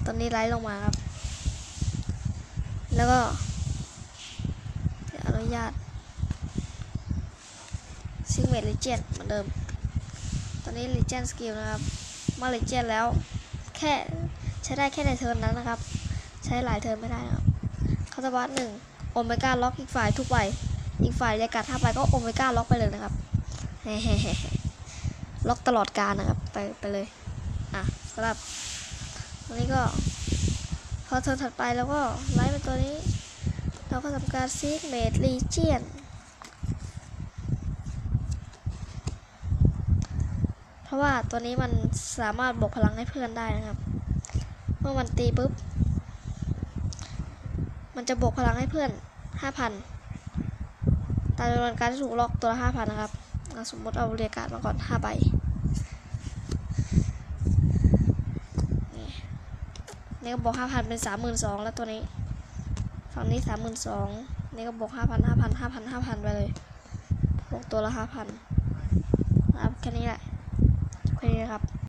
ตอนนี้ไลท์ลงมาครับแล้วก็อนุญาตซิงเมดลิเจนเหมือนเดิมตอนนี้ลิเจนสกิลนะครับมาลิเจนแล้วแค่ใช้ได้แค่ในเทิร์นนั้นนะครับใช้หลายเทิร์นไม่ได้นะครับคาตาบัส1โอเมก้าล็อกอีกฝ่ายทุกใบอีกฝ่ายจะกัด5ใบก็โอเมก้าล็อกไปเลยนะครับเฮ้ล็อกตลอดการนะครับไปเลยสำหรับตัวนี้ก็พอเทิร์นถัดไปแล้วก็ไล่เป็นตัวนี้เราก็ทำการซีกเมดลีเจียนเพราะว่าตัวนี้มันสามารถบวกพลังให้เพื่อนได้นะครับเมื่อมันตีปุ๊บมันจะบวกพลังให้เพื่อน 5,000 ตามจำนวนการที่ถูกล็อกตัวละ 5,000 นะครับสมมติเอาเรียกการ์ดมาก่อน5 ใบนี่ก็บวก 5,000 เป็น 32,000 แล้วตัวนี้ฝั่งนี้ 32,000 นี่ก็บวก 5,000 ไปเลยบวกตัวละ 5,000 นะครับแค่นี้แหละแค่นี้ครับ